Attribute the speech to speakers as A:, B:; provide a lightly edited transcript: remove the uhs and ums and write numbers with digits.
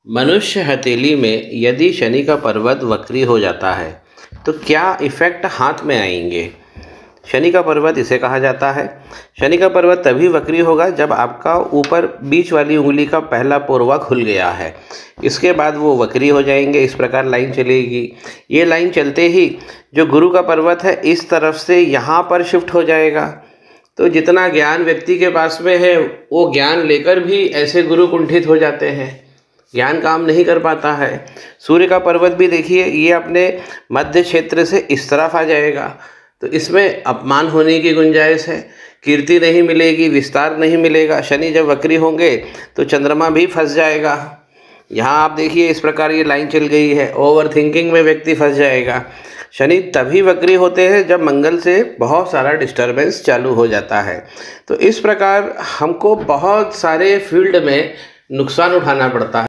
A: मनुष्य हथेली में यदि शनि का पर्वत वक्री हो जाता है तो क्या इफ़ेक्ट हाथ में आएंगे। शनि का पर्वत इसे कहा जाता है। शनि का पर्वत तभी वक्री होगा जब आपका ऊपर बीच वाली उंगली का पहला पोरवा खुल गया है। इसके बाद वो वक्री हो जाएंगे। इस प्रकार लाइन चलेगी। ये लाइन चलते ही जो गुरु का पर्वत है इस तरफ से यहाँ पर शिफ्ट हो जाएगा। तो जितना ज्ञान व्यक्ति के पास में है वो ज्ञान लेकर भी ऐसे गुरु कुंठित हो जाते हैं, ज्ञान काम नहीं कर पाता है। सूर्य का पर्वत भी देखिए, ये अपने मध्य क्षेत्र से इस तरफ आ जाएगा तो इसमें अपमान होने की गुंजाइश है, कीर्ति नहीं मिलेगी, विस्तार नहीं मिलेगा। शनि जब वक्री होंगे तो चंद्रमा भी फंस जाएगा। यहाँ आप देखिए इस प्रकार ये लाइन चल गई है। ओवर थिंकिंग में व्यक्ति फंस जाएगा। शनि तभी वक्री होते हैं जब मंगल से बहुत सारा डिस्टर्बेंस चालू हो जाता है। तो इस प्रकार हमको बहुत सारे फील्ड में नुकसान उठाना पड़ता है।